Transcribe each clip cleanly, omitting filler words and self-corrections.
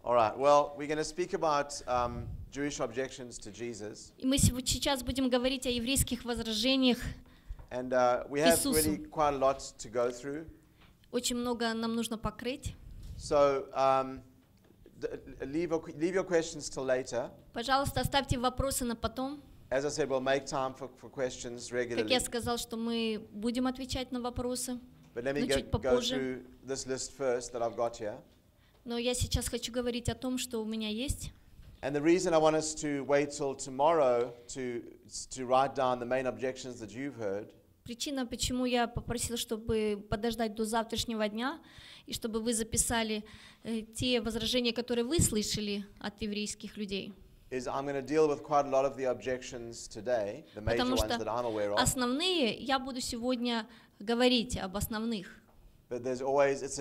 All right. Well, we're going to speak about Jewish objections to Jesus, И мы сейчас будем говорить о еврейских возражениях. and we have Иисусу. really quite a lot to go through. Очень много нам нужно покрыть. So leave your questions till later. Пожалуйста, оставьте вопросы на потом. As I said, we'll make time for questions Как regularly. я сказал, что мы будем отвечать на вопросы, But let me но чуть go попозже. through this list first that I've got here. Но я сейчас хочу говорить о том, что у меня есть. And the reason I want us to wait till tomorrow to write down the main objections that you've heard Причина, почему я попросила, чтобы подождать до завтрашнего дня, и чтобы вы записали те возражения, которые вы слышали от еврейских людей. is I'm going to deal with quite a lot of the objections today, the major Потому ones что that I'm aware of. основные, я буду сегодня говорить об основных. But there's always, it's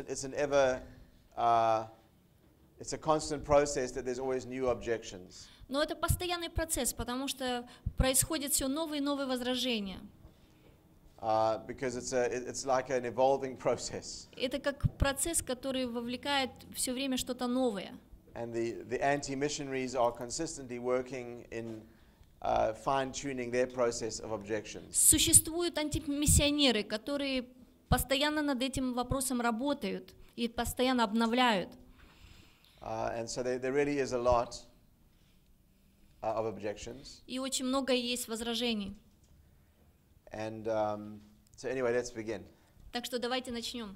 a constant process that there's always new objections. Но это постоянный процесс, потому что происходят все новые и новые возражения. Because it's like an evolving process. Это как процесс, который вовлекает все время что-то новое. And the anti-missionaries are consistently working in fine-tuning their process of objections. Существуют антимиссионеры, которые постоянно над этим вопросом работают и постоянно обновляют. And so there really is a lot of objections. И очень много есть возражений. And so anyway, let's begin. Так что давайте начнем.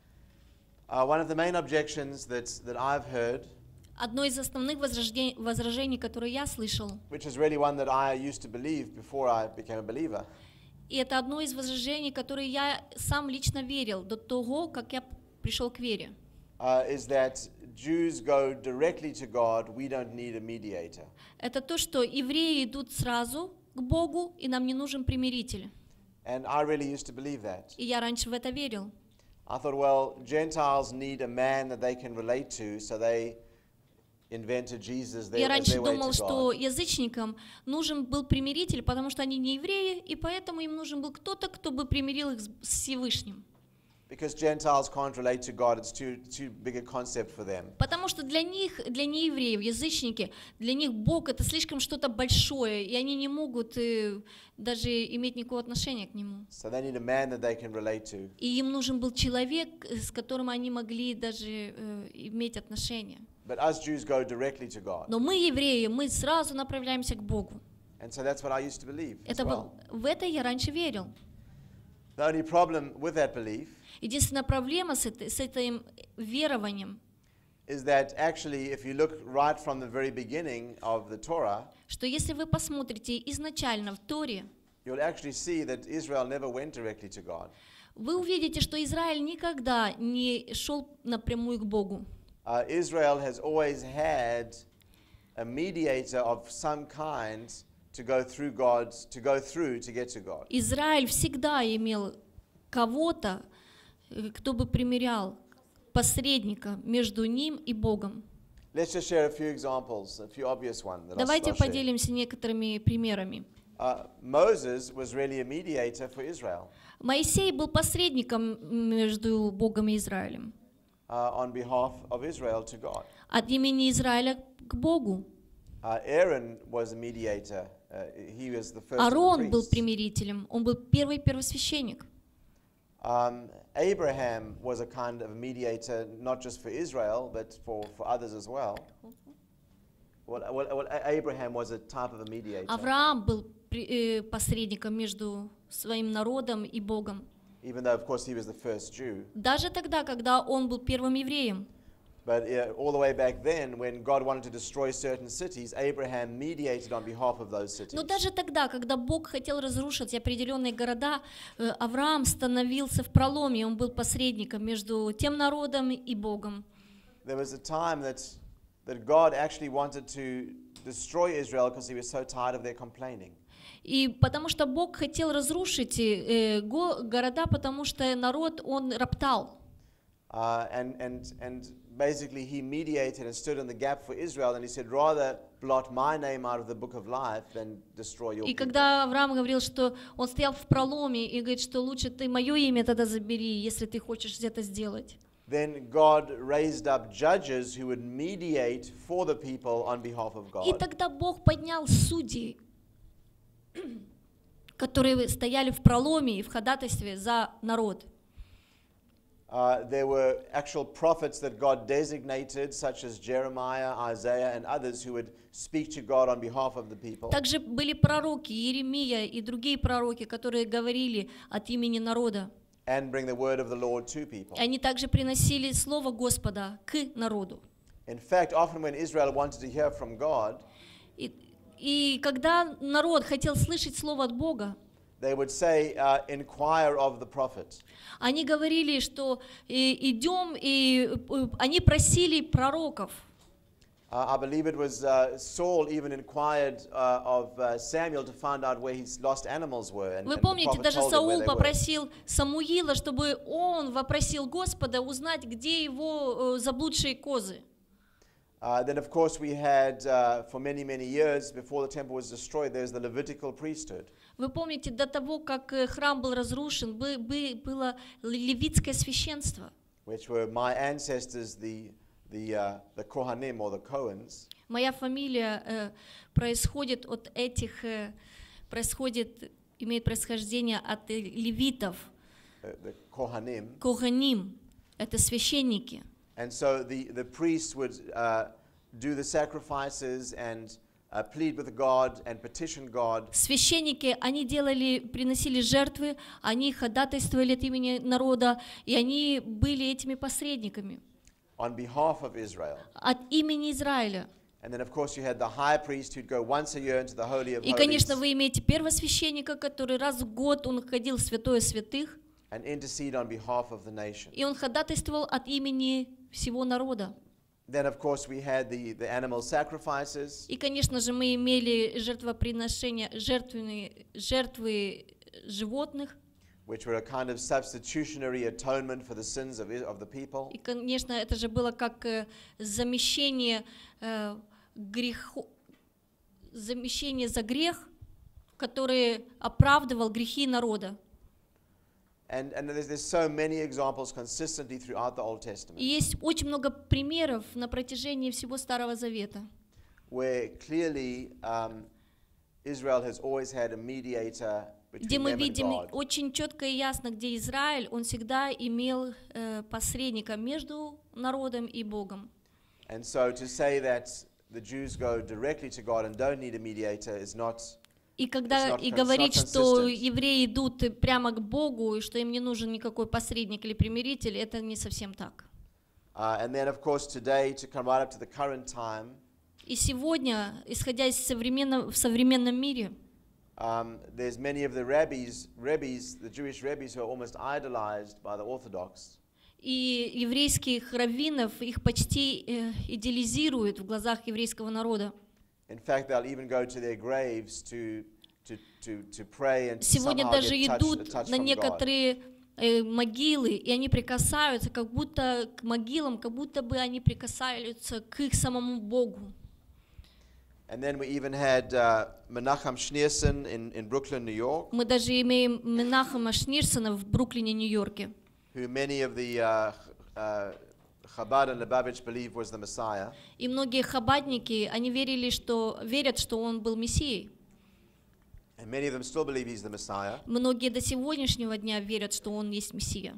One of the main objections that I've heard, Одно из основных возражений, которые я слышал, which is really one that I used to believe before I became a believer, и это одно из возражений, которые я сам лично верил до того, как я пришел к вере, is that Jews go directly to God. We don't need a mediator. это то, что евреи идут сразу к Богу, и нам не нужен примиритель. And I really used to believe that. И я раньше в это верил. I thought, well, Gentiles need a man that they can relate to, so they invented Jesus Я as раньше their way думал, to что God. язычникам нужен был примиритель, потому что они не евреи, и поэтому им нужен был кто-то, кто бы примирил их с Всевышним. Because Gentiles can't relate to God, it's too big a concept for them. Потому что для них, для неевреев, язычники, для них Бог это слишком что-то большое, и они не могут даже иметь никакого отношения к Нему. So they need a man that they can relate to. И им нужен был человек, с которым они могли даже иметь отношения. But us Jews go directly to God. Но мы, евреи, мы сразу направляемся к Богу. And so that's what I used to believe as Это well. в это я раньше верил. The only problem with that belief Единственная проблема с этим верованием, is that actually, if you look right from the very beginning of the Torah, что если вы посмотрите изначально в Торе, you'll actually see that Israel never went directly to God. вы увидите, что Израиль никогда не шел напрямую к Богу. Israel has always had a mediator of some kind to go through to get to God. Израиль всегда имел кого-то, кто бы примирял, посредника между ним и Богом. Let's just share a few examples, a few obvious ones. That Давайте I'll share. поделимся некоторыми примерами. Moses was really a mediator for Israel Моисей был посредником между Богом и Израилем, on behalf of Israel to God. от имени Израиля к Богу. Aaron was a mediator. He was the first of the Аарон был priests. примирителем, он был первый первосвященник. Abraham was a kind of mediator, not just for Israel, but for others as well. Well, Abraham was a type of a mediator, Авраам был посредником между своим народом и Богом. even though, of course, he was the first Jew. Даже тогда, когда он был первым евреем. But all the way back then, when God wanted to destroy certain cities, Abraham mediated on behalf of those cities. Но даже тогда, когда Бог хотел разрушить определенные города, Авраам становился в проломе, он был посредником между тем народом и Богом. There was a time that God actually wanted to destroy Israel because he was so tired of their complaining. И потому что Бог хотел разрушить города, потому что народ, он роптал. And basically he mediated and stood in the gap for Israel, and he said, rather blot my name out of the book of life than destroy your И people. когда Авраам говорил, что он стоял в проломе и говорит, что лучше ты мое имя тогда забери, если ты хочешь это сделать. then God raised up judges who would mediate for the people on behalf of И God. тогда Бог поднял судей, которые стояли в проломе и в ходатайстве за народ. There were actual prophets that God designated, such as Jeremiah, Isaiah, and others, who would speak to God on behalf of the people. Также были пророки, Иеремия и другие пророки, которые говорили от имени народа. And bring the word of the Lord to people. И они также приносили слово Господа к народу. In fact, often when Israel wanted to hear from God, И когда народ хотел слышать слово от Бога, they would say, inquire of the prophet. они говорили, что идем, и они просили пророков. I believe it was Saul even inquired of Samuel to find out where his lost animals were. Вы помните, даже Саул попросил Самуила, чтобы он вопросил Господа узнать, где его заблудшие козы. Then, of course, we had, for many, many years, before the temple was destroyed, there's the Levitical priesthood. Вы помните, до того, как храм был разрушен, было левитское священство. Which were my ancestors, the Kohanim or the Cohens. Моя фамилия происходит от этих, имеет происхождение от левитов. The Kohanim. Коганим – это священники. And so the priests would do the sacrifices and plead with God and petition God. Священники, они приносили жертвы, они ходатайствовали от имени народа, и они были этими посредниками. On behalf of Israel. От имени Израиля. And then, of course, you had the high priest who'd go once a year into the Holy of Holies. И, конечно, вы имеете первосвященника, который раз в год он ходил в святое святых. And intercede on behalf of the nation. И он ходатайствовал от имени всего народа. Then, of course, we had the animal sacrifices. И, конечно же, мы имели жертвоприношения, жертвы животных. Which were a kind of substitutionary atonement for the sins of the people. И, конечно, это же было как замещение за грех, который оправдывал грехи народа. And there's so many examples consistently throughout the Old Testament. И есть очень много примеров на протяжении всего Старого Завета, where clearly Israel has always had a mediator где between мы them and видим God. очень четко и ясно, где Израиль, он всегда имел посредника между народом и Богом. And so to say that the Jews go directly to God and don't need a mediator is not. И когда и говорить, что евреи идут прямо к Богу, и что им не нужен никакой посредник или примиритель, это не совсем так. And then, of course, today, to come right up to the current time, И сегодня, исходя из в современном мире, there's many of the rabbis, the Jewish rabbis, who are almost idolized by the Orthodox. и еврейских раввинов их почти идеализируют в глазах еврейского народа. In fact, they'll even go to their graves to pray and Сегодня somehow даже get идут touch на from God. некоторые могилы, и они прикасаются как будто к могилам, как будто бы они прикасаются к их самому Богу. And then we even had Menachem Schneerson in Brooklyn, New York. Мы даже имеем Менахема Шнирсона в Бруклине, Нью-Йорке, Who many of the Chabad and Lubavitch believe was the Messiah. и многие хабадники, они верят, что он был Мессией. And many of them still believe he's the Messiah. Многие до сегодняшнего дня верят, что он есть Мессия.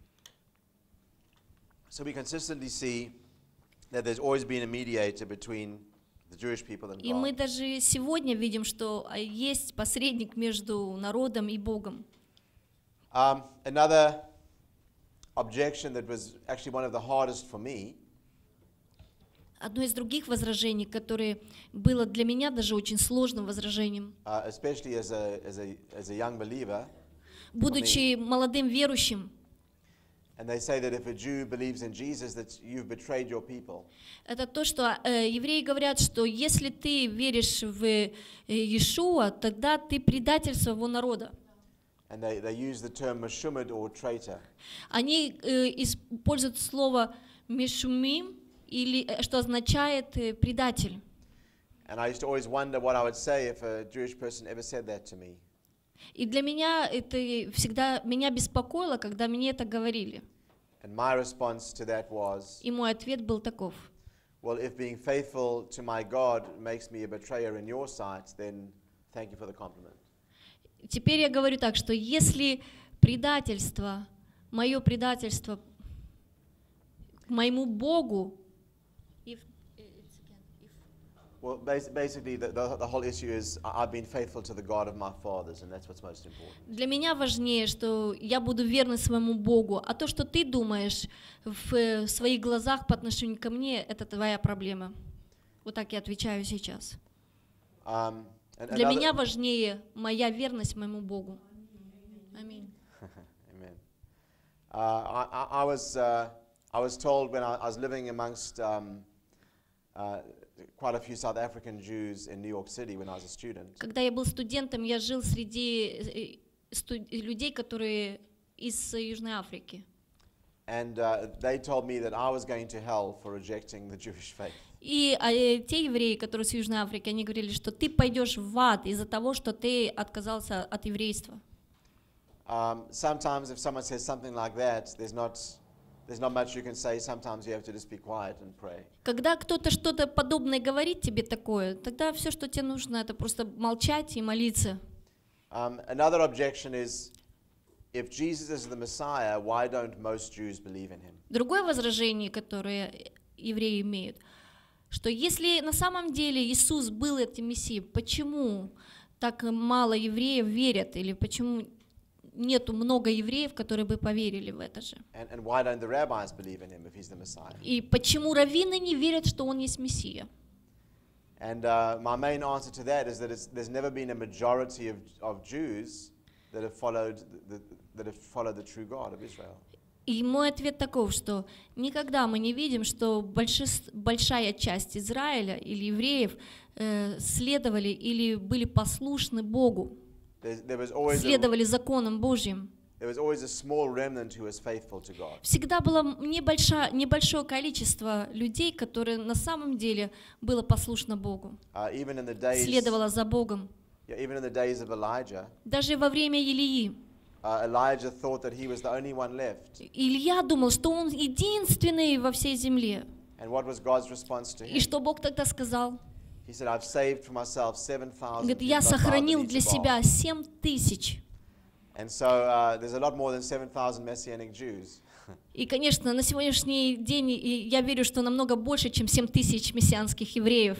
So we consistently see that there's always been a mediator between the Jewish people and И мы God. даже сегодня видим, что есть посредник между народом и Богом. Another objection that was actually one of the hardest for me Одно из других возражений, которое было для меня даже очень сложным возражением, especially as a young believer. будучи молодым верующим, And they say that if a Jew believes in Jesus, that you've betrayed your people. это то, что евреи говорят, что если ты веришь в Иешуа, тогда ты предатель своего народа. And they use the term meshumad or traitor. Они используют слово мешумим, или что означает предатель. And I used to always wonder what I would say if a Jewish person ever said that to me. И для меня это всегда меня беспокоило, когда мне это говорили. And my response to that was, И мой ответ был таков. well, if being faithful to my God makes me a betrayer in your sight, then thank you for the compliment. Теперь я говорю так, что если предательство, мое предательство к моему Богу, Well, basically, the whole issue is I've been faithful to the God of my fathers, and that's what's most important. для меня важнее, что я буду верна своему Богу, а то, что ты думаешь в своих глазах по отношению ко мне, это твоя проблема. Вот так я отвечаю сейчас. Для меня важнее моя верность моему Богу. Аминь. Amen. I was told when I was living amongst quite a few South African Jews in New York City when I was a student. Когда я был студентом, я жил среди людей, которые из Южной Африки. And they told me that I was going to hell for rejecting the Jewish faith. И те евреи, которые с Южной Африки, они говорили, что ты пойдешь в ад из-за того, что ты отказался от еврейства. Sometimes if someone says something like that, there's not much you can say. Sometimes you have to just be quiet and pray. Когда кто-то что-то подобное говорит тебе такое, тогда все, что тебе нужно, это просто молчать и молиться. Another objection is, if Jesus is the Messiah, why don't most Jews believe in him? Другое возражение, которое евреи имеют, что если на самом деле Иисус был этим Мессией, почему так мало евреев верят, или почему нету много евреев, которые бы поверили в это же? And why don't the rabbis believe in him if he's the Messiah? И почему раввины не верят, что он есть Мессия? And my main answer to that is that there's never been a majority of Jews that have followed the true God of Israel. И мой ответ таков, что никогда мы не видим, что большая часть Израиля или евреев следовали или были послушны Богу, следовали законам Божьим. Всегда было небольшое количество людей, которые на самом деле было послушно Богу, следовало за Богом. Даже во время Илии. Илья думал, что он единственный во всей земле. И что Бог тогда сказал? Говорит, я сохранил для себя 7000. И, конечно, на сегодняшний день я верю, что намного больше, чем 7000 мессианских евреев.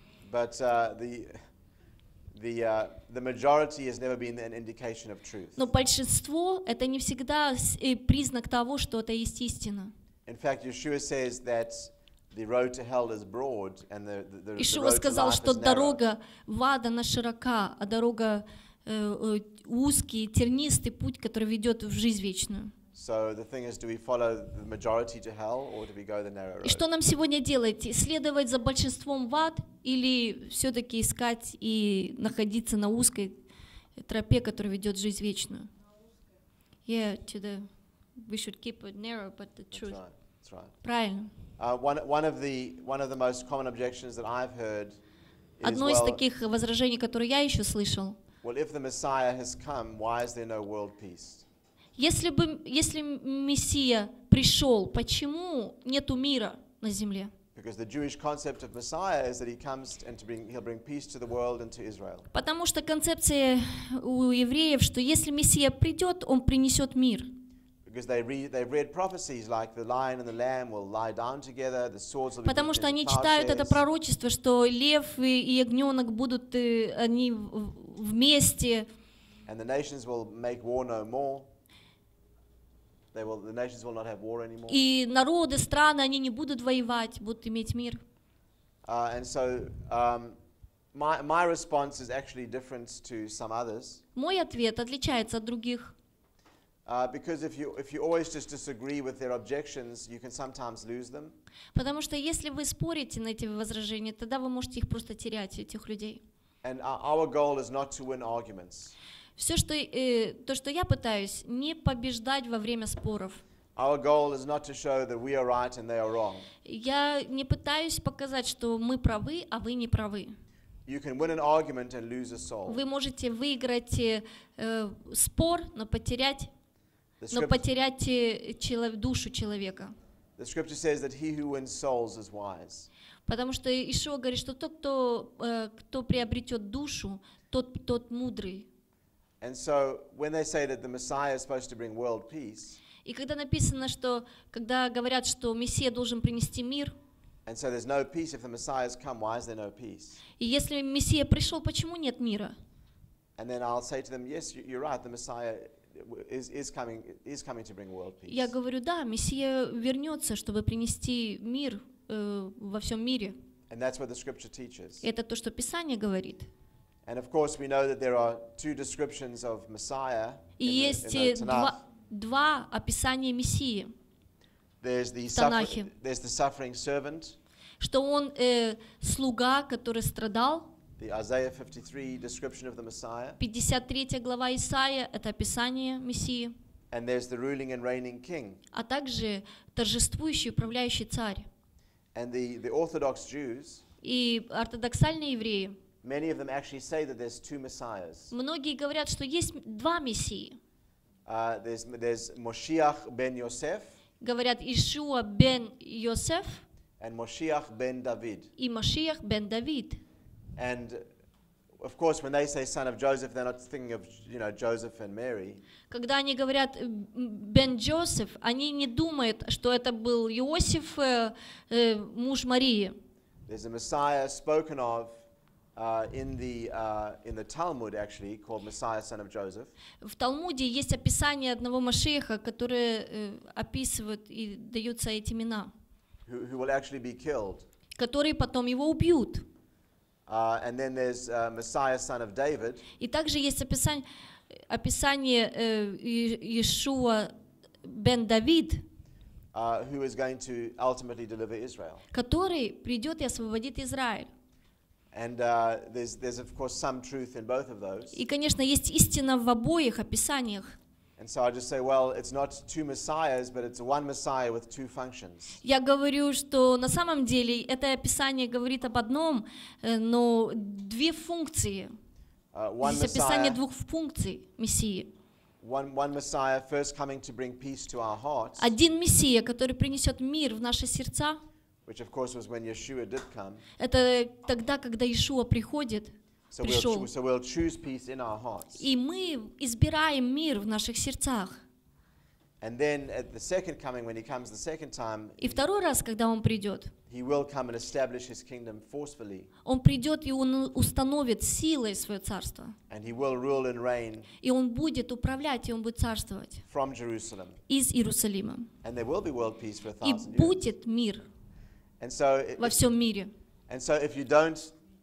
Но большинство — это не всегда признак того, что это есть истина. Иешуа сказал, что дорога в ад, она широка, а дорога узкий, тернистый путь, который ведет в жизнь вечную. И что нам сегодня делать? Следовать за большинством в ад или все-таки искать и находиться на узкой тропе, которая ведет в жизнь вечную? We should keep it narrow, but the truth. That's right. Правильно. One of the most common objections that I've heard is, одно из таких возражений, которые я еще слышал. Well, if the Messiah has come, why is there no world peace? Если Мессия пришел, почему нету мира на земле? Потому что концепция у евреев, что если Мессия придет, он принесет мир. Потому что они читают это пророчество, что лев и ягненок будут они вместе. И народы, страны, они не будут воевать, будут иметь мир. Мой ответ отличается от других. Потому что если вы спорите на эти возражения, тогда вы можете их просто терять, этих людей. Все, то, что я пытаюсь, не побеждать во время споров. Я не пытаюсь показать, что мы правы, а вы не правы. Вы можете выиграть спор, но потерять но потерять душу человека. The scripture says that he who wins souls is wise. Потому что Ишуа говорит, что тот, кто приобретет душу, тот мудрый. And so when they say that the Messiah is supposed to bring world peace, И когда написано, что когда говорят, что Мессия должен принести мир, and so there's no peace if the Messiah has come, why is there no peace? и если Мессия пришел, почему нет мира? And then I'll say to them, yes, you're right, the Messiah is coming to bring world peace. Я говорю, да, Мессия вернется, чтобы принести мир во всем мире. And that's what the scripture teaches. Это то, что Писание говорит. And of course we know that there are two descriptions of Messiah И in есть the Tanakh. два описания Мессии, There's the Танахе. suffering servant, что он слуга, который страдал. the Isaiah 53 description of the Messiah, 53 глава Исаия — это описание Мессии, and there's the ruling and reigning king. а также торжествующий, управляющий царь. And the Orthodox Jews, И ортодоксальные евреи, many of them actually say that there's two Messiahs. многие говорят, что есть два Мессии. There's Moshiach ben Yosef Говорят Ишуа бен Йосеф and Moshiach ben David. и Машиах бен Давид. And of course, when they say son of Joseph, they're not thinking of, Joseph and Mary. Когда они говорят бен Джозеф, они не думают, что это был Иосиф, муж Марии. There's a Messiah spoken of in the Talmud, actually, called Messiah, son of Joseph. В Талмуде есть описание одного Машиаха, которое описывает и даются эти имена, Who will actually be killed. которые потом его убьют. And then there's Messiah, son of David. И также есть описание Иешуа бен Давид, Who is going to ultimately deliver Israel. который придет и освободит Израиль. And there's of course some truth in both of those. И, конечно, есть истина в обоих описаниях. And so I just say, well, it's not two messiahs, but it's one Messiah with two functions. Я говорю, что на самом деле это описание говорит об одном, но две функции. One Здесь описание Messiah, двух функций Мессии. one Messiah first coming to bring peace to our hearts, Один Мессия, который принесет мир в наши сердца. which of course was when Yeshua did come. Это тогда, когда Иешуа приходит, So пришел. we'll choose peace in our hearts. И мы избираем мир в наших сердцах. And then at the second coming, when he comes the second time, И второй раз, когда Он придет, he will come and establish his kingdom forcefully. Он придет и Он установит силой свое царство. And he will rule and reign И Он будет управлять, и Он будет царствовать from Jerusalem. из Иерусалима. And there will be world peace for И 1,000 years. будет мир And so, во всем мире. if you don't,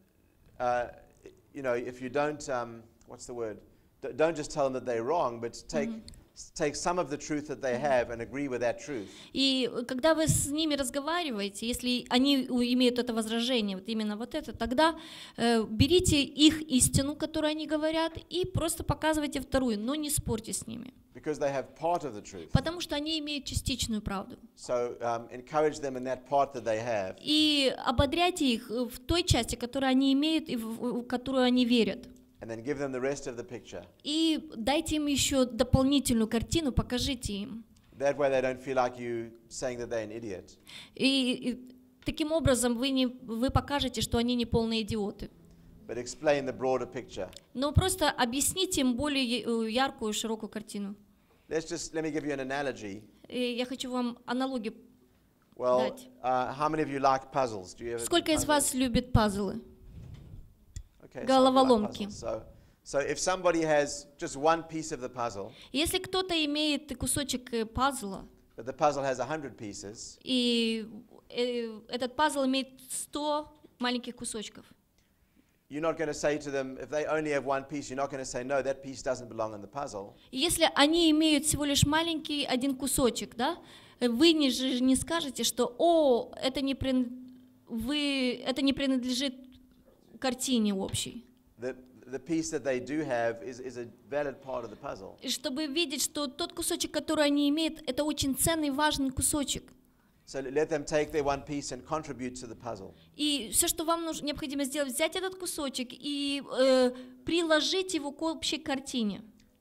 if you don't, what's the word? Don't just tell them that they're wrong, but take some of the truth that they have and agree with that truth. И когда вы с ними разговариваете, если они имеют это возражение, вот именно вот это, тогда берите их истину, которую они говорят, и просто показывайте вторую, но не спорьте с ними. Because they have part of the truth. Потому что они имеют частичную правду. So encourage them in that part that they have. И ободряйте их в той части, которую они имеют и в которую они верят. And then give them the rest of the picture. И дайте им еще дополнительную картину, покажите им. That way they don't feel like you saying that they're an idiot. И таким образом вы покажете, что они не полные идиоты. But explain the broader picture. Но просто объясните им более яркую, широкую картину. Let me give you an analogy. И я хочу вам аналогию Well, дать. how many of you like puzzles? Do you ever do Сколько из puzzles? вас любит пазлы? Okay, some of you like головоломки? puzzles. So if somebody has just one piece of the puzzle, Если кто-то имеет кусочек пазла, but the puzzle has 100 pieces, и этот пазл имеет 100 маленьких кусочков, you're not going to say to them, if they only have one piece, you're not going to say, no, that piece doesn't belong in the puzzle. и если они имеют всего лишь маленький один кусочек, да, вы не скажете, что это не принадлежит картине общей. The piece that they do have is a valid part of the puzzle. И чтобы видеть, что тот кусочек, который они имеют, это очень ценный, важный кусочек. So let them take their one piece and contribute to the puzzle. И все, что вам необходимо сделать, взять этот кусочек и приложить его к общей картине.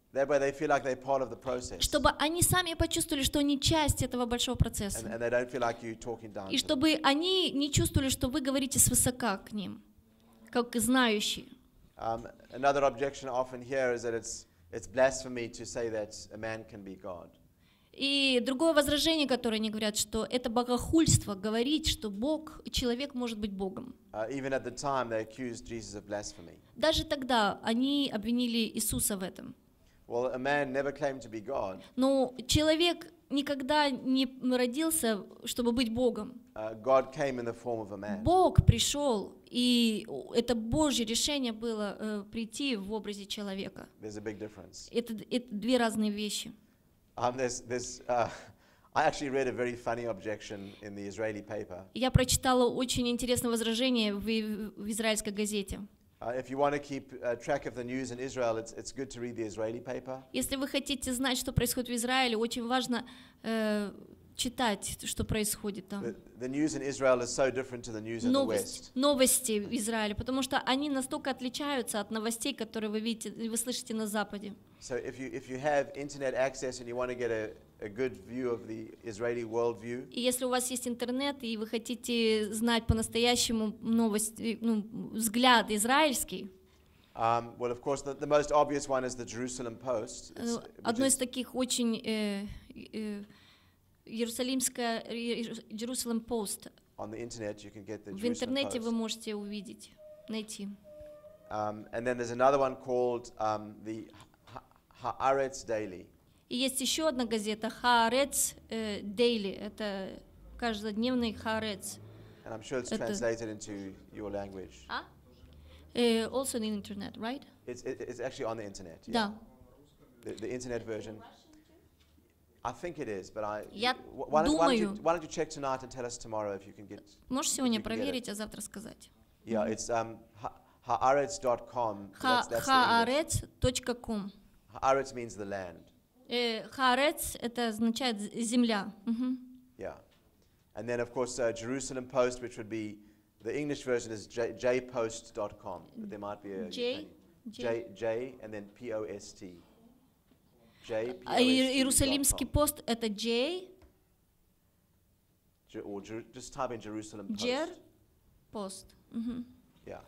That way they feel like they're part of the process. чтобы они сами почувствовали, что они часть этого большого процесса. And they don't feel like you talking down И to them. чтобы они не чувствовали, что вы говорите свысока к ним, как знающие. Another objection I often hear is that it's blasphemy to say that a man can be God. И другое возражение, которое они говорят, что это богохульство говорить, что Бог, человек может быть Богом. Even at the time, they accused Jesus of blasphemy. Даже тогда они обвинили Иисуса в этом. Well, a man never claimed to be God. Но человек никогда не родился, чтобы быть Богом. God came in the form of a man. Бог пришел, и это Божье решение было прийти в образе человека. There's a big difference. Это две разные вещи. I actually read a very funny objection in the Israeli paper. Я прочитала очень интересное возражение в израильской газете. If you want to keep track of the news in Israel, it's good to read the Israeli paper. Если вы хотите знать, что происходит в Израиле, очень важно читать, что происходит там. The news in Israel is so different to the news in the West. Новости в Израиле, потому что они настолько отличаются от новостей, которые вы видите, вы слышите на Западе. So if you have internet access and you want to get a good view of the Israeli worldview, И если у вас есть интернет и вы хотите знать по-настоящему новости, взгляд израильский, well, of course, the most obvious one is the Jerusalem Post. одно из таких очень Иерусалимская Jerusalem Post. On the internet, you can get the В Jerusalem интернете вы Post. можете увидеть, найти. And then there's another one called the Haaretz Daily. И есть еще одна газета Haaretz Daily. Это каждодневный Haaretz. And I'm sure it's Это- translated into your language. Also on the internet, right? It's actually on the internet. Yeah. Да. The internet version. I think it is, but Я why думаю. don't you check tonight and tell us tomorrow if you can get. Можешь сегодня You can get it. проверить, а завтра сказать. Yeah, it's haaretz.com. That's the English. Haaretz.com. Haaretz means the land. Haaretz это означает земля. Мгм. Yeah. And then, of course, Jerusalem Post, which would be, the English version is jpost.com. But there might be a J and then P-O-S-T. А Иерусалимский пост это J, Or just type in Jerusalem Post. Jer, пост. Мгм. Yeah.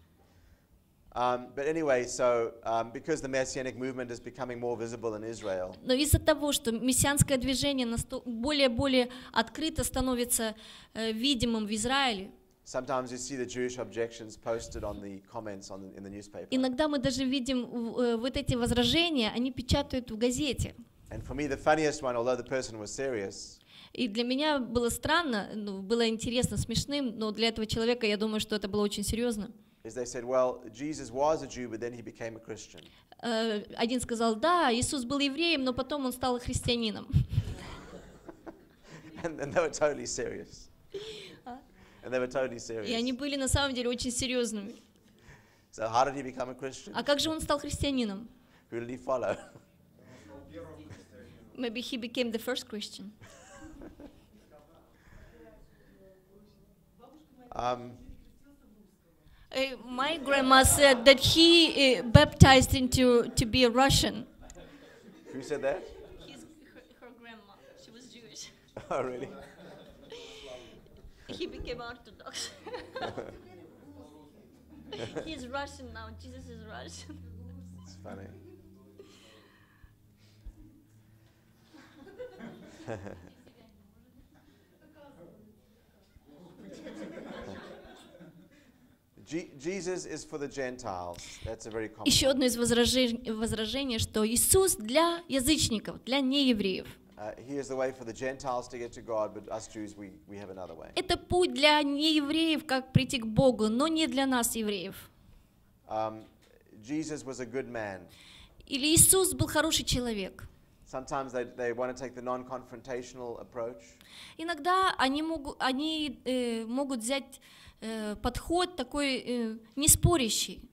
But anyway, so because the Messianic movement is becoming more visible in Israel, Но из-за того, что мессианское движение более открыто становится видимым в Израиле, sometimes you see the Jewish objections posted on the comments in the newspaper. иногда мы даже видим вот эти возражения, они печатают в газете. And for me, the funniest one, although the person was serious, И для меня было странно, было интересно, смешным, но для этого человека я думаю, что это было очень серьезно. is they said, well, Jesus was a Jew, but then he became a Christian. Один сказал, да, Иисус был евреем, но потом он стал христианином. And they were totally serious. And they were totally serious. И они были на самом деле очень серьезными. So how did he become a Christian? А как же он стал христианином? Who did he follow? Maybe he became the first Christian. My grandma said that he baptized into to be a Russian. Who said that? Her grandma, she was Jewish. Oh, really? He became Orthodox. He's Russian now. Jesus is Russian. It's funny. Jesus is for the Gentiles. That's a very common. Еще одно из возражений, что Иисус для язычников, для неевреев. He is the way for the Gentiles to get to God, but us Jews, we have another way. Это путь для неевреев, как прийти к Богу, но не для нас, евреев. Jesus was a good man. Или Иисус был хороший человек. Sometimes they want to take the non-confrontational approach. Иногда они могут взять подход такой неспорящий.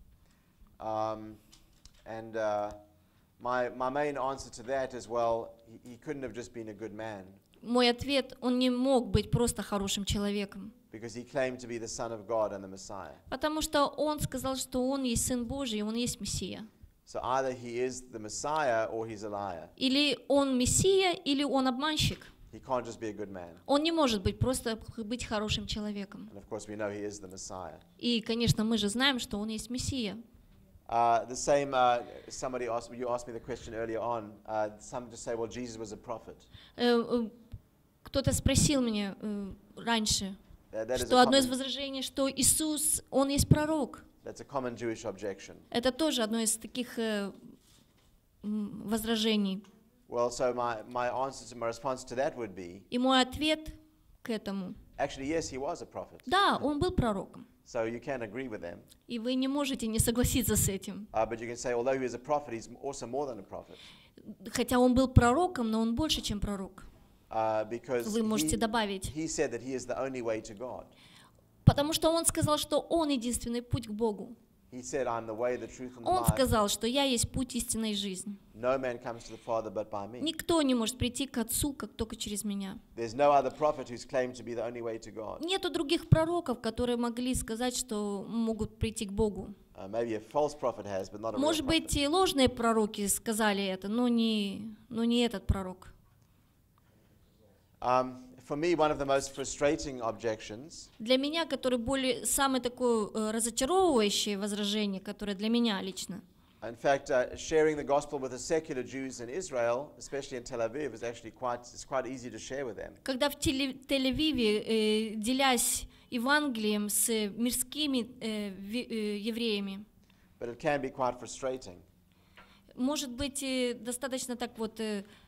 And my main answer to that is, well, he couldn't have just been a good man. Мой ответ, он не мог быть просто хорошим человеком. Because he claimed to be the Son of God and the Messiah. Потому что он сказал, что он есть Сын Божий, он есть Мессия. So either he is the Messiah or he's a liar. Или он мессия, или он обманщик. He can't just be a good man. Он не может быть просто быть хорошим человеком. And of course we know he is the Messiah. И, конечно, мы же знаем, что он есть мессия. The same, somebody asked, you asked me the question earlier on, some just say, well, Jesus was a prophet. Кто-то спросил меня раньше, что одно из возражений, что Иисус, он есть пророк. That's a common Jewish objection. Это тоже одно из таких возражений. Well, so my response to that would be, И мой ответ к этому, actually, yes, he was a prophet. да, он был пророком. So you can agree with them. И вы не можете не согласиться с этим. But you can say, although he was a prophet, he's also more than a prophet. Хотя он был пророком, но он больше, чем пророк. Because Вы можете добавить. he said that he is the only way to God. Потому что он сказал, что он единственный путь к Богу. He said, I'm the way, the truth, and the Он life. сказал, что я есть путь истинной жизни. No man comes to the Father but by me. Никто не может прийти к Отцу, как только через меня. There's no other prophet who's claimed to be the only way to God. Нету других пророков, которые могли сказать, что могут прийти к Богу. Maybe a false prophet has, but not a real Может prophet. быть, и ложные пророки сказали это, но не этот пророк. For me, one of the most frustrating objections Для меня, самое такое разочаровывающее возражение, которое для меня лично. in fact, sharing the gospel with the secular Jews in Israel, especially in Tel Aviv, is actually quite easy to share with them. Когда в Тель-Авиве, делясь Евангелием с мирскими евреями, But it can be quite frustrating. может быть достаточно так вот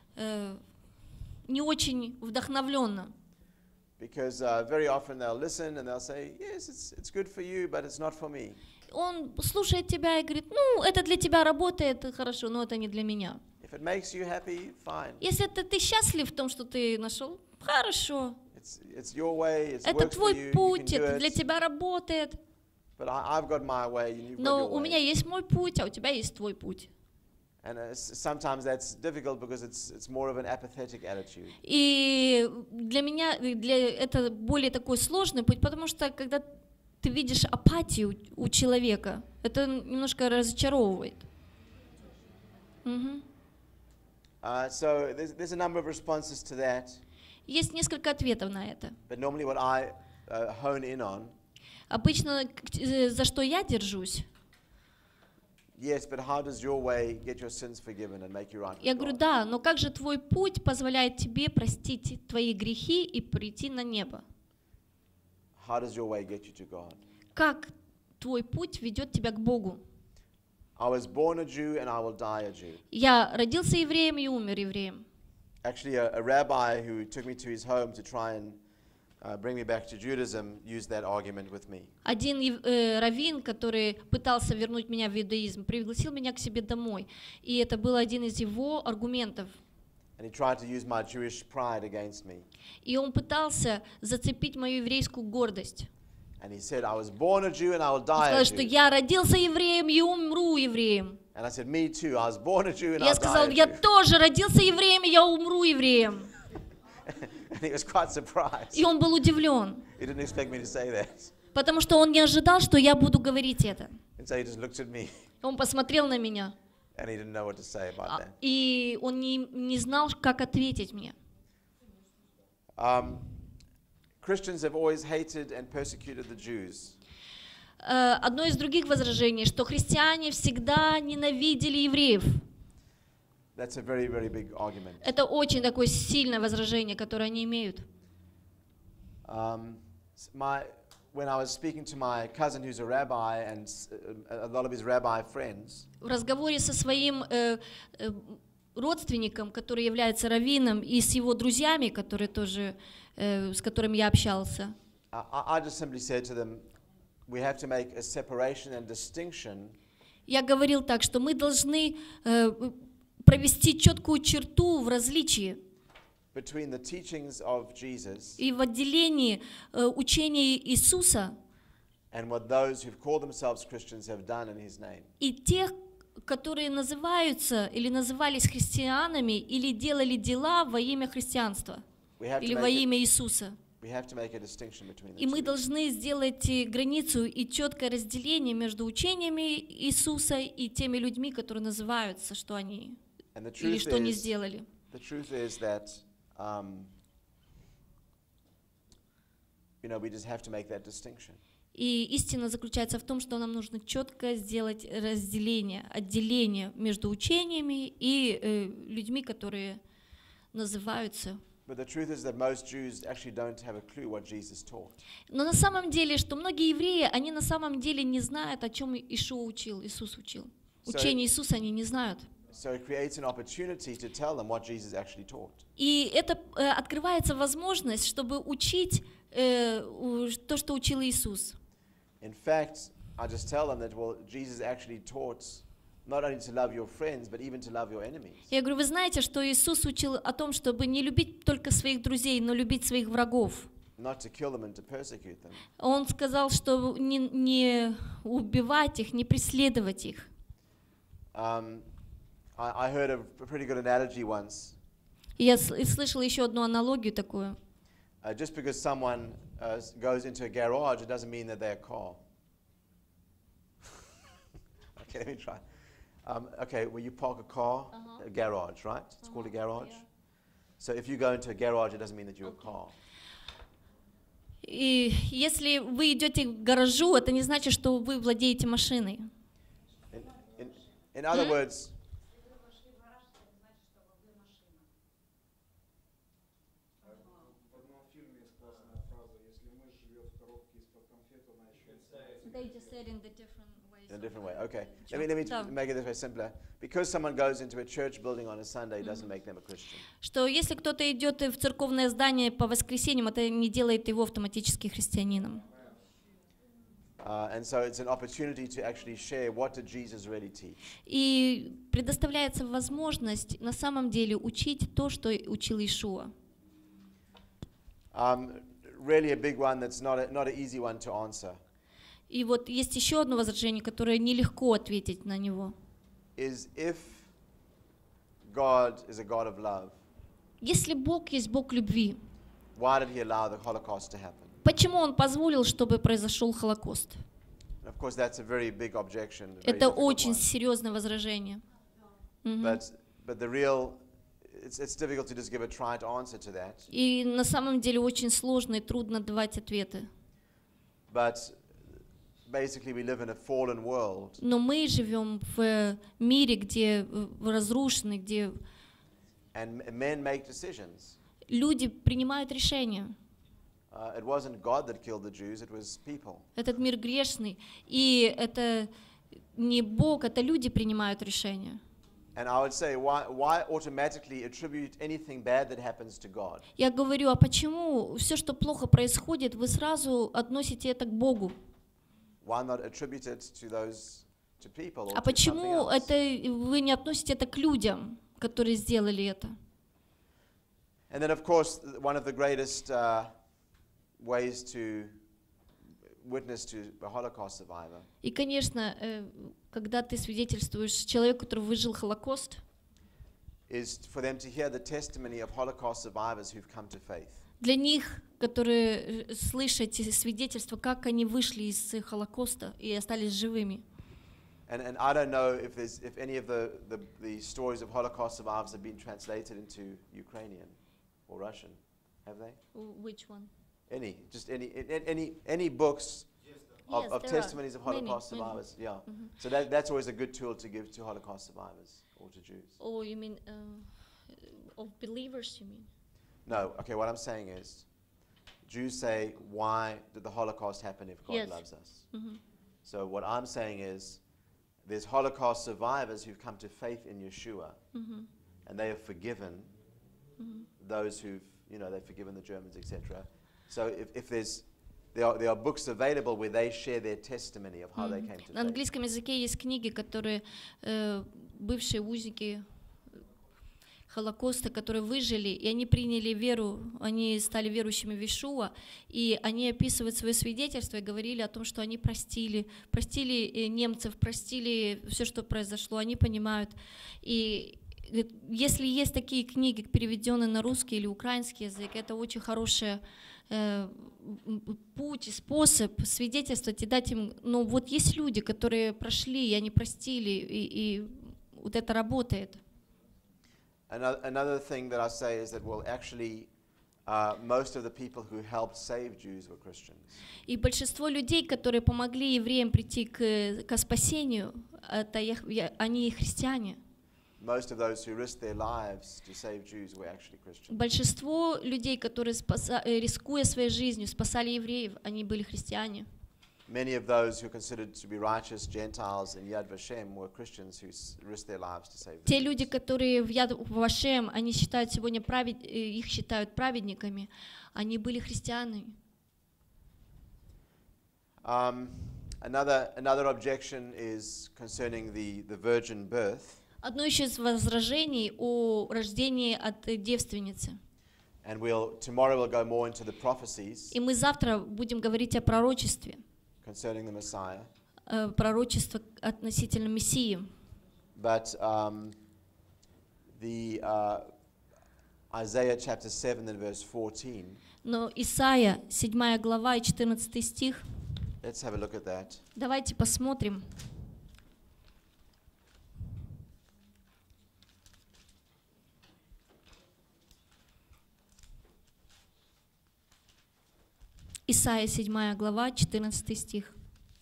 не очень вдохновленно. Because very often they'll listen and they'll say, yes, it's good for you, but it's not for me. Он слушает тебя и говорит, ну, это для тебя работает, хорошо, но это не для меня. If it makes you happy, fine. Если ты счастлив в том, что ты нашел, хорошо. It's your way, it Это works for твой you, you путь, can do это для it. тебя работает. But I've got my way, and you've got Но your у меня way. есть мой путь, а у тебя есть твой путь. And sometimes that's difficult because it's more of an apathetic attitude. И для меня это более такой сложный путь, потому что когда ты видишь апатию у человека, это немножко разочаровывает. So there's a number of responses to that. Есть несколько ответов на это. But normally what I hone in on, Обычно за что я держусь, yes, but how does your way get your sins forgiven and make you right я with говорю, God? да, но как же твой путь позволяет тебе простить твои грехи и прийти на небо? How does your way get you to God? Как твой путь ведет тебя к Богу? I was born a Jew and I will die a Jew. Я родился евреем и умер евреем. Actually, a rabbi who took me to his home to try and bring me back to Judaism used that argument with me. Один раввин, который пытался вернуть меня в иудаизм, пригласил меня к себе домой. И это был один из его аргументов. And he tried to use my Jewish pride against me. И он пытался зацепить мою еврейскую гордость. And he said, I was born a Jew and I will Он die сказал, a что Jew. я родился евреем и умру евреем. And I said, me too. I was born a Jew and Я I'll сказал, die a я Jew. тоже родился евреем, и я умру евреем. And he was quite surprised. И он был удивлен, He didn't expect me to say that. потому что он не ожидал, что я буду говорить это. And so he just looked at me Он посмотрел на меня, and he didn't know what to say about that. и он не знал, как ответить мне. Christians have always hated and persecuted the Jews. Одно из других возражений, что христиане всегда ненавидели евреев. That's a very, very big argument. Это очень такое сильное возражение, которое они имеют. When I was speaking to my cousin who's a rabbi and a lot of his rabbi friends, В разговоре со своим родственником, который является раввином, и с его друзьями, которые тоже, с которыми я общался, I just simply said to them, we have to make a separation and distinction я говорил так, что мы должны провести четкую черту в различии between the teachings of Jesus и в отделении учения Иисуса and what those who've called themselves Christians have done in His name. и тех, которые называются или назывались христианами или делали дела во имя христианства We have или to во make имя Иисуса. We have to make a distinction between the И мы two. должны сделать границу и четкое разделение между учениями Иисуса и теми людьми, которые называются, что они And the или truth что не is, сделали. the truth is that, we just have to make that distinction. И истина заключается в том, что нам нужно четко сделать разделение, отделение между учениями и людьми, которые называются. But the truth is that most Jews actually don't have a clue what Jesus taught. Но на самом деле, что многие евреи, они на самом деле не знают, о чем Иисус учил. Учение Иисуса они не знают. So it creates an opportunity to tell them what Jesus actually taught. И это открывается возможность, чтобы учить то, что учил Иисус. In fact, I just tell them that, well, Jesus actually taught not only to love your friends, but even to love your enemies. Я говорю, вы знаете, что Иисус учил о том, чтобы не любить только своих друзей, но любить своих врагов. Not to kill them and to persecute them. Он сказал, что не убивать их, не преследовать их. I heard a pretty good analogy once. Я слышала еще одну аналогию такую. Just because someone goes into a garage, it doesn't mean that they're a car. Okay, let me try. Okay, when you park a car, a garage, right? It's called a garage. Yeah. So if you go into a garage, it doesn't mean that you're a car. И если вы идете к гаражу, это не значит, что вы владеете машиной. In other words, They just said in the different ways. in a different way. Okay. Let me Да. make it this way simpler. Because someone goes into a church building on a Sunday doesn't make them a Christian. Что если кто-то идет в церковное здание по воскресеньям, это не делает его автоматически христианином. And so it's an opportunity to actually share what did Jesus really teach. И предоставляется возможность на самом деле учить то, что учил Иешуа. Really a big one that's not an easy one to answer. И вот есть еще одно возражение, которое нелегко ответить на него. Is if God is a God of love, Если Бог есть Бог любви, why did he allow the Holocaust to happen? почему Он позволил, чтобы произошел Холокост? Of course, that's a very big objection. a very Это difficult очень one. серьезное возражение. But the real, it's difficult to just give a try to answer to that. И на самом деле очень сложно и трудно давать ответы. But basically, we live in a fallen world, Но мы живем в мире, где разрушенный, где and men make decisions. люди принимают решения. It wasn't God that killed the Jews; it was people. Этот мир грешный, и это не Бог, это люди принимают решения. And I would say, why automatically attribute anything bad that happens to God? Я говорю, а почему все, что плохо происходит, вы сразу относите это к Богу? Why not attribute it to people or А to something почему else? это вы не относите это к людям, которые сделали это? And then, of course, one of the greatest ways to witness to a Holocaust survivor И, конечно, когда ты свидетельствуешь человеку, который выжил Холокост, is for them to hear the testimony of Holocaust survivors who've come to faith. для них, которые слышат свидетельства, как они вышли из Холокоста и остались живыми. And I don't know if any of the stories of Holocaust survivors have been translated into Ukrainian or Russian, have they? Which one? Any books of Yes, there are testimonies of many, Holocaust many. survivors? Yeah. So that's always a good tool to give to Holocaust survivors or to Jews. Oh, you mean of believers, you mean? No, okay, what I'm saying is, Jews say, why did the Holocaust happen if God Yes. loves us? So what I'm saying is, there's Holocaust survivors who've come to faith in Yeshua, and they have forgiven those who've, they've forgiven the Germans, etc. So if there are books available where they share their testimony of how they came to На faith. английском языке есть книги, которые бывшие узники Холокоста, которые выжили, и они приняли веру, они стали верующими в Иешуа, и они описывают свое свидетельство и говорили о том, что они простили немцев, простили все, что произошло, они понимают. И Если есть такие книги, переведенные на русский или украинский язык, это очень хороший путь, способ свидетельствовать и дать им... Но вот есть люди, которые прошли, и они простили, и вот это работает. Another thing that I say is that, well, actually, most of the people who helped save Jews were Christians. И большинство людей, которые помогли евреям прийти к спасению, они христиане. Most of those who risked their lives to save Jews were actually Christians. Большинство людей, которые, рискуя своей жизнью, спасали евреев, они были христиане. Many of those who considered to be righteous Gentiles in Yad Vashem were Christians who risked their lives to save Те them. люди, которые в Яд Вашем, они считают сегодня их считают праведниками, они были христианами. Another objection is concerning the virgin birth. Одно еще из возражений о рождении от девственницы. And tomorrow we'll go more into the prophecies И мы завтра будем говорить о пророчестве, concerning the Messiah. Пророчество относительно Мессии. But Isaiah chapter 7 and verse 14. Но Исайя, 7 глава и 14 стих. Let's have a look at that. Давайте посмотрим. Исайя, 7 глава, 14 стих.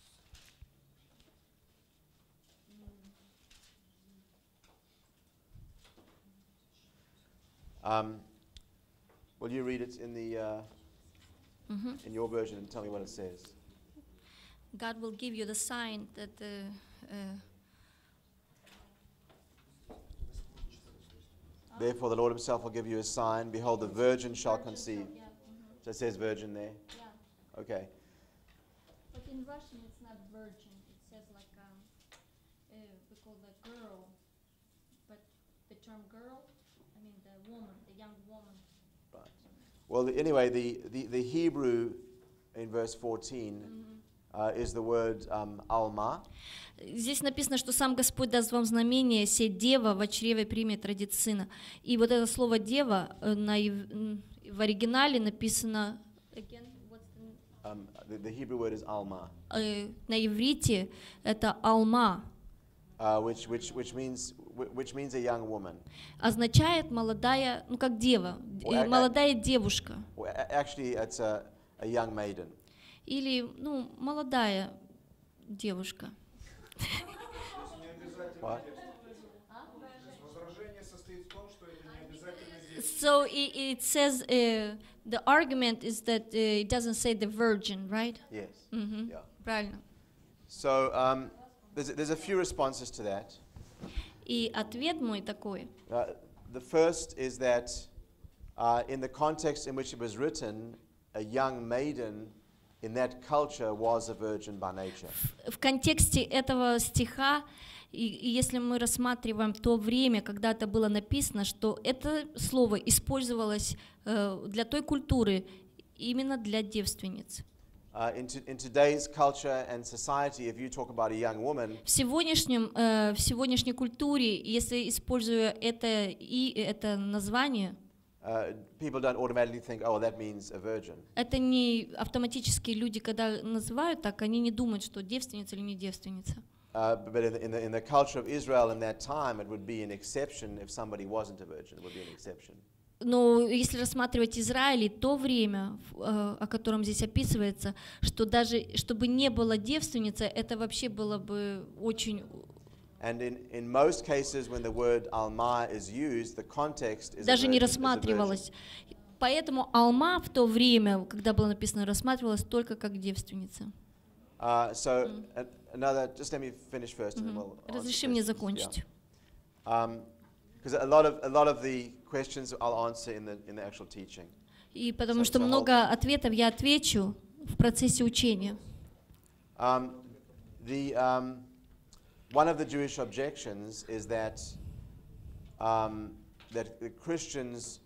Will you read it in your version and tell me what it says? God will give you the sign that Therefore the Lord himself will give you a sign. Behold, the virgin shall conceive. So it says virgin there? Yeah. Okay. But in Russian it's not virgin. It says like we call that girl. But the term girl, I mean the woman, the young woman. Right. Well, anyway, the Hebrew in verse 14 is the word alma. Здесь написано, что сам Господь даст вам знамение, сеть дева в чреве примет родит сына. И вот это слово дева в оригинале написано the Hebrew word is alma. На иврите это алма, which means a young woman. означает молодая, ну как дева, молодая девушка. Actually, it's a young maiden. Или, ну, молодая девушка. What? So it says the argument is that it doesn't say the virgin, right? Yes. Yeah. Правильно. So there's a few responses to that. И ответ мой такой. The first is that in the context in which it was written, a young maiden in that culture was a virgin by nature. В контексте этого стиха, и если мы рассматриваем то время, когда это было написано, что это слово использовалось для той культуры, именно для девственниц. In today's culture and society, if you talk about a young woman, в сегодняшней культуре, если используя это название, people don't automatically think, oh, that means a virgin. Это не автоматически люди, когда называют так, они не думают, что девственница или не девственница. But in the culture of Israel in that time, it would be an exception if somebody wasn't a virgin. It would be an exception. Но если рассматривать Израиль, то время, о котором здесь описывается, что даже чтобы не было девственницы, это вообще было бы очень. And in most cases, when the word alma is used, the context is даже не рассматривалось. Поэтому алма в то время, когда было написано, рассматривалась только как девственница. So another, just let me finish first, and then we'll. Разреши мне закончить. Because a lot of the questions I'll answer in the actual teaching. И потому что много ответов я отвечу в процессе учения. One of the Jewish objections is that that the Christians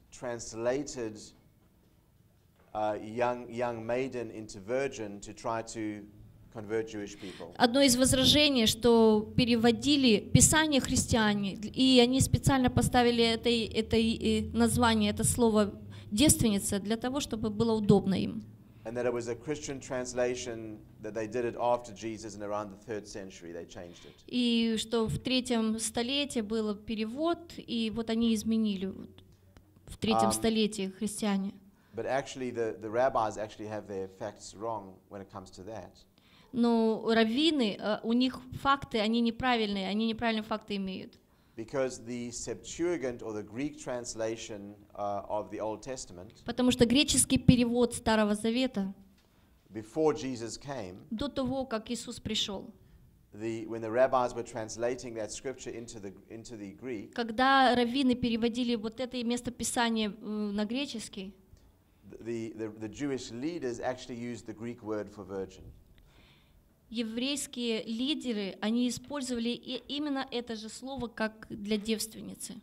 translated young maiden into virgin to try to convert Jewish people. Одно из возражений, что переводили Писание христиане, и они специально поставили это название, это слово девственница, для того, чтобы было удобно им. And that it was a Christian translation, that they did it after Jesus, and around the 3rd century they changed it. И что в 3 столетии был перевод, и вот они изменили в 3 столетии христиане. But actually the rabbis actually have their facts wrong when it comes to that. Но раввины, у них факты, они неправильные факты имеют. Because the Septuagint, or the Greek translation of the Old Testament, Потому что греческий перевод Старого Завета, before Jesus came, до того, как Иисус пришел, when the rabbis were translating that scripture into the Greek, когда раввины переводили вот это местописание на греческий, the Jewish leaders actually used the Greek word for virgin. еврейские лидеры, они использовали именно это же слово, как для девственницы.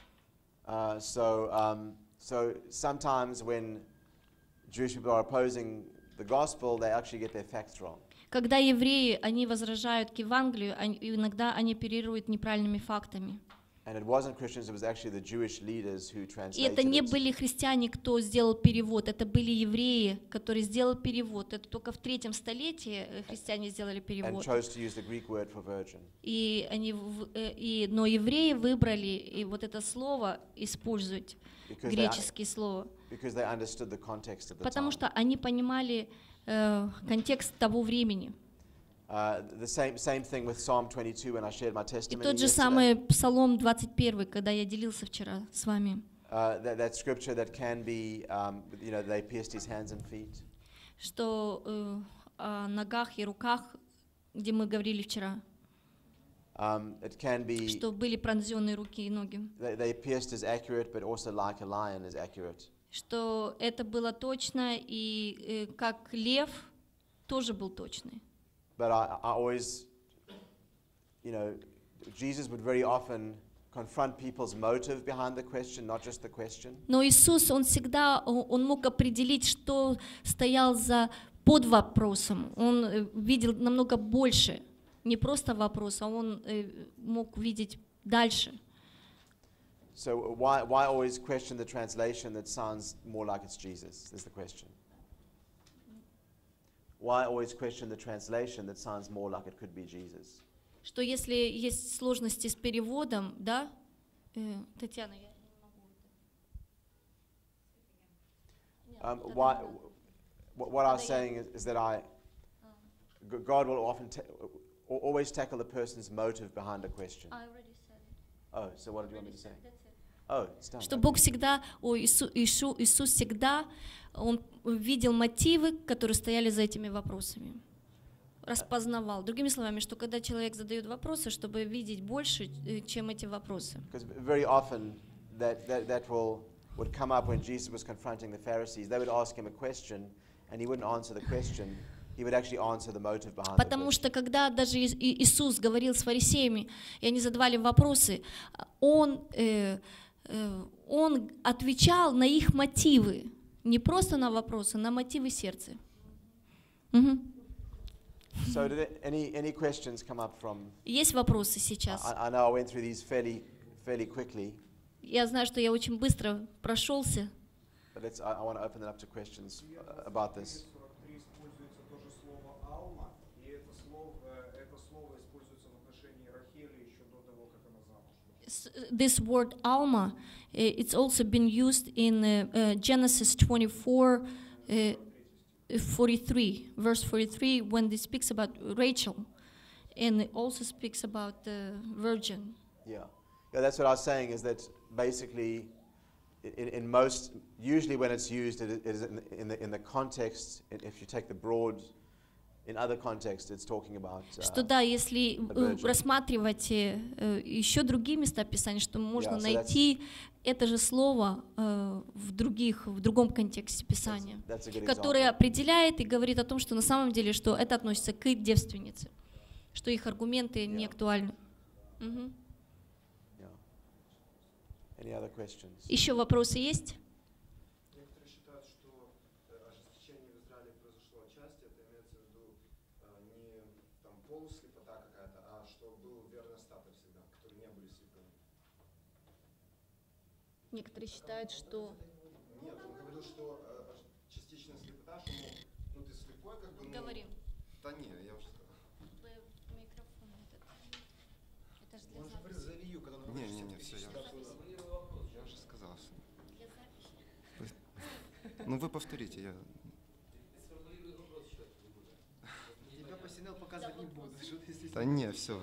So sometimes when Jewish people are opposing the gospel, they actually get their facts wrong. Когда евреи, они возражают к Евангелию, иногда они оперируют неправильными фактами. And it wasn't Christians, it was actually the Jewish leaders who translated И это не it. были христиане, кто сделал перевод, это были евреи, которые сделали перевод. Это только в 3 столетии христиане сделали And перевод. chose to use the Greek word for virgin. Но евреи выбрали и вот это слово использовать, греческое слово, Because they understood the context of the потому time. что они понимали контекст того времени. The same thing with Psalm 22 when I shared my И testimony тот же yesterday. самый Псалом 21, когда я делился вчера с вами, That scripture that can be, they pierced his hands and feet. что о ногах и руках, где мы говорили вчера, It can be, что были пронзенные руки и ноги, they pierced is accurate, but also like a lion is accurate. что это было точно, и как лев тоже был точный. But I always, Jesus would very often confront people's motive behind the question, not just the question. Но Иисус, Он всегда, Он мог определить, что стоял под вопросом. Он видел намного больше, не просто вопрос, а Он мог видеть дальше. So why always question the translation that sounds more like it's Jesus, is the question. Why always question the translation that sounds more like it could be Jesus? Что если есть сложности с переводом, да, Татьяна, я не могу. What I was saying is that God will often always tackle the person's motive behind a question. Oh, so what did you want me to say? Oh, it's done. Что Бог всегда, Иисус всегда, Он видел мотивы, которые стояли за этими вопросами, распознавал. Другими словами, что когда человек задает вопросы, чтобы видеть больше, чем эти вопросы. Because very often that would come up when Jesus was confronting the Pharisees. They would ask him a question, and he wouldn't answer the question. He would actually answer the motive behind the Потому question. что когда даже Иисус говорил с фарисеями, и они задавали вопросы, Он отвечал на их мотивы, не просто на вопросы, на мотивы сердца. So did any questions come up from? Есть вопросы сейчас? I know I went through these fairly quickly, Я знаю, что я очень быстро прошелся. but I want to open it up to questions about this. Используется тоже слово «алма», и это слово используется в отношении Рахели еще до того, как она замуж вышла. This word Alma, it's also been used in Genesis 24, 43, verse 43, when it speaks about Rachel, and it also speaks about the virgin. Yeah, that's what I was saying. Is that basically, in most, usually when it's used, it is in the context. If you take the broad, in other contexts, it's talking about. Что да, если рассматривать еще другие места Писания, что можно найти это же слово в другом контексте Писания, которое определяет и говорит о том, что на самом деле, что это относится к девственнице, что их аргументы не актуальны. Еще вопросы есть? Некоторые считают, что ожесточение в Израиле произошло отчасти, это имеется в виду не Некоторые считают, что... Нет, он говорил, что частичная слепота, что ну ты слепой, как бы, ну... Говори. Да не, я уже сказал. Микрофон этот. Это же Он же говорит за Илью, когда он говорит, Не, что все, я было. уже сказал. Ну вы повторите, я... Тебя посинел показывать не буду. Да не, все.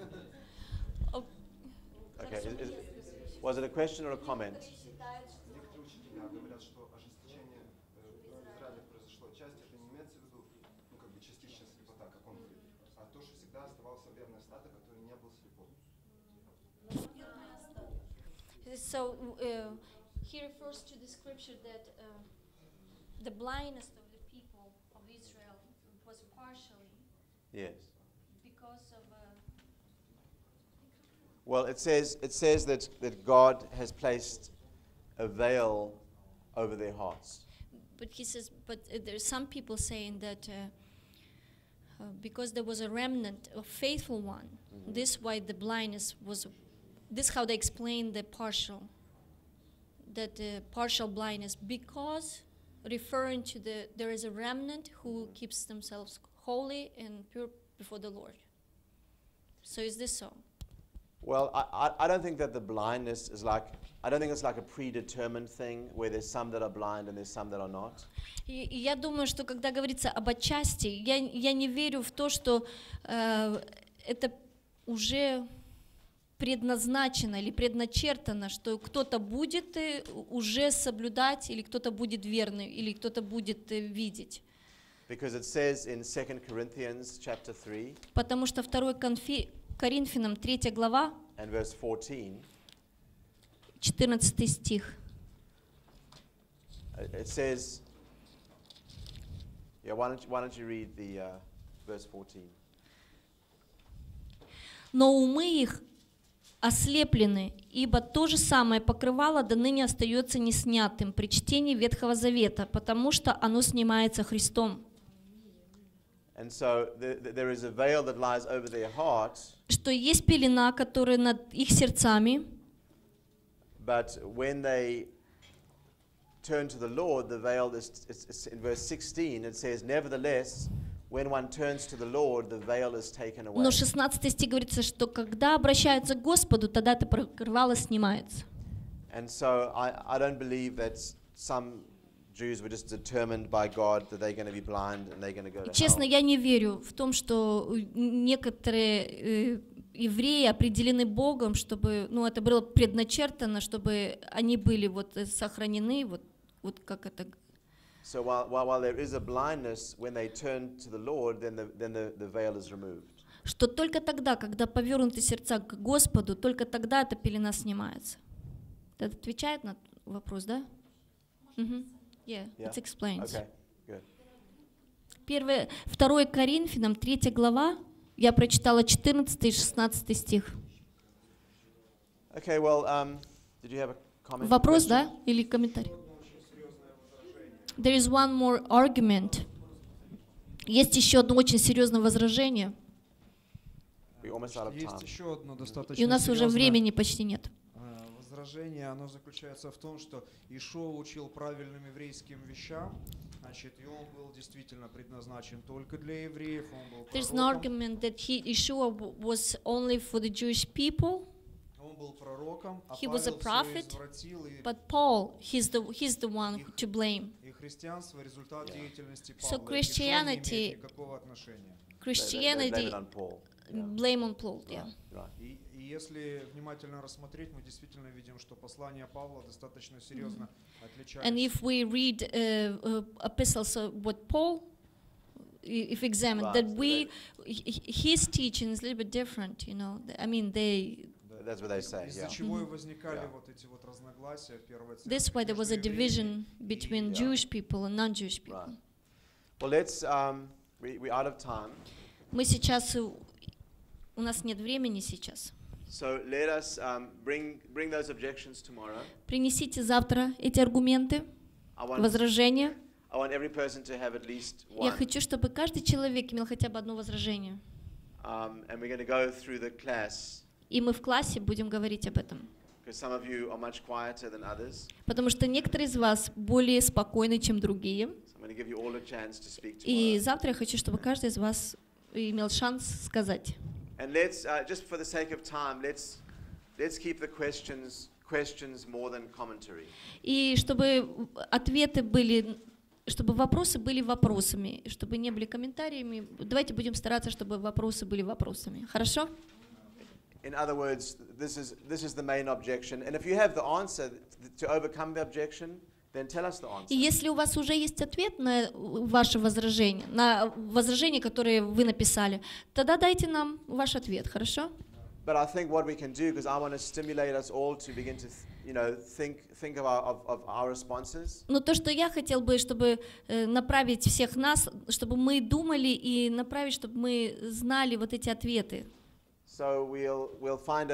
Okay. Was it a question or a comment? Некоторые учителя говорят, что ожесточение в Израиле произошло. Часть это не имеется в виду, ну как бы частичная слепота, как он говорит, а то, что всегда оставался верный остаток, который не был слепым. So he refers to the scripture that the blindness of the people of Israel was partially Yes. because of Well, it says that God has placed a veil over their hearts. but he says, but there's some people saying that because there was a remnant, a faithful one, this why the blindness was, this how they explain the partial blindness, because referring to there is a remnant who keeps themselves holy and pure before the Lord. So is this so? Well, I don't think that the blindness is like, I don't think it's like a predetermined thing where there's some that are blind and there's some that are not. И я думаю, что когда говорится об отчасти, я не верю в то, что это уже предназначено или предначертано, что кто-то будет уже соблюдать, или кто-то будет верный, или кто-то будет видеть. Because it says in 2 Corinthians chapter 3 Потому что 2 Коринфянам 3 глава, and verse 14, 14 стих. it says, yeah, why don't you read the verse 14? Но умы их ослеплены, ибо то же самое покрывало до ныне остается неснятым при чтении Ветхого Завета, потому что оно снимается Христом. And so there is a veil that lies over their hearts, Что есть пелена, которая над их сердцами, but when they turn to the Lord, the veil is in verse 16, it says, nevertheless, when one turns to the Lord, the veil is taken away. но 16 стих говорится, что когда обращаются к Господу, тогда это покрывало снимается. And so I don't believe that some Jews were just determined by God that they're going to be blind and they're going to go to Честно, hell. я не верю в том, что некоторые евреи определены Богом, чтобы, ну, это было предначертано, чтобы они были вот сохранены, вот как это. So while there is a blindness, when they turn to the Lord, then the veil is removed. Что только тогда, когда повернуты сердца к Господу, только тогда эта пелена снимается. Это отвечает на вопрос, да? Yeah, it's explained. Okay, good. 2 Коринфянам 3 глава, я прочитала 14 и 16 стих. Okay, well, did you have a comment? Вопрос, question? да? Или комментарий? There is one more argument. Есть еще одно очень серьезное возражение, We're almost out of Есть time. еще одно достаточно и у нас уже серьезное времени почти нет. возражение. Оно заключается в том, что Ишуа учил правильным еврейским вещам, значит, и он был действительно предназначен только для евреев, он был There's an пророком. argument that Yeshua was only for the Jewish people, Он был пророком, а He was a Павел prophet, все извратил, и but Paul, he's the one to blame. христианство — результат деятельности So Павла. Ишуа не имеет Christianity- никакого отношения. They blame Christianity, it on Paul. blame on Paul, yeah. Right. И если внимательно рассмотреть, мы действительно видим, что послание Павла достаточно серьезно отличается. And if we read epistles of what Paul, if examined, that his teaching is a little bit different, you know. I mean, That's what they say. Из-за Yeah. чего и возникали Yeah. вот эти вот разногласия в первой церкви. that's why there was a между евреями division и between Yeah. Jewish people and non-Jewish people. Right. Well, let's. We're out of time. Мы сейчас, у нас нет времени сейчас. So let us bring those objections tomorrow. Принесите завтра эти аргументы, I want возражения. every person to have at least Я one. хочу, чтобы каждый человек имел хотя бы одно возражение. And we're going to go through the class. И мы в классе будем говорить об этом. because some of you are much quieter than others. Потому что некоторые из вас более спокойны, чем другие. So I'm going to give you all a chance to speak И tomorrow. завтра я хочу, чтобы каждый из вас имел шанс сказать. And let's, just for the sake of time, let's keep the questions more than commentary. И чтобы ответы были, чтобы вопросы были вопросами, чтобы не были комментариями. Давайте будем стараться, чтобы вопросы были вопросами. Хорошо? In other words, this is the main objection. And if you have the answer to overcome the objection, then tell us the answer. И если у вас уже есть ответ на ваше возражение, на возражение, которое вы написали, тогда дайте нам ваш ответ, хорошо? But I think what we can do, because I want to stimulate us all to begin to, think of our responses. Но то, что я хотел бы, чтобы направить всех нас, чтобы мы думали и направить, чтобы мы знали вот эти ответы. So we'll find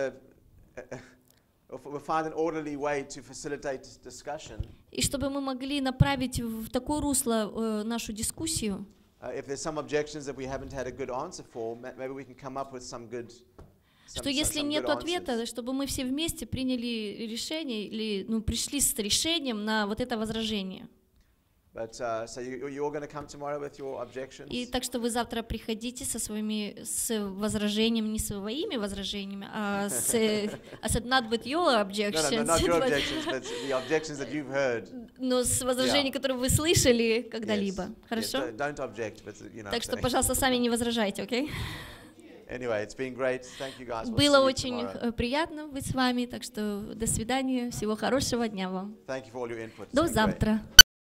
an orderly way to facilitate discussion. И чтобы мы могли направить в такое русло нашу дискуссию. If there's some objections that we haven't had a good answer for, maybe we can come up with some good. Что если нет ответа, чтобы мы все вместе приняли решение или пришли с решением на вот это возражение. But so you're going to come tomorrow with your objections. И так что вы завтра приходите с возражениями, не своими возражениями, а not with your objections. No, not your objections, but the objections that you've heard. Но с возражениями, которые вы слышали когда-либо. Хорошо? Don't object, but Так что, пожалуйста, сами не возражайте, окей? Anyway, it's been great. Thank you guys. Было очень приятно быть с вами, так что до свидания, всего хорошего дня вам. Thank you for all your input. До завтра.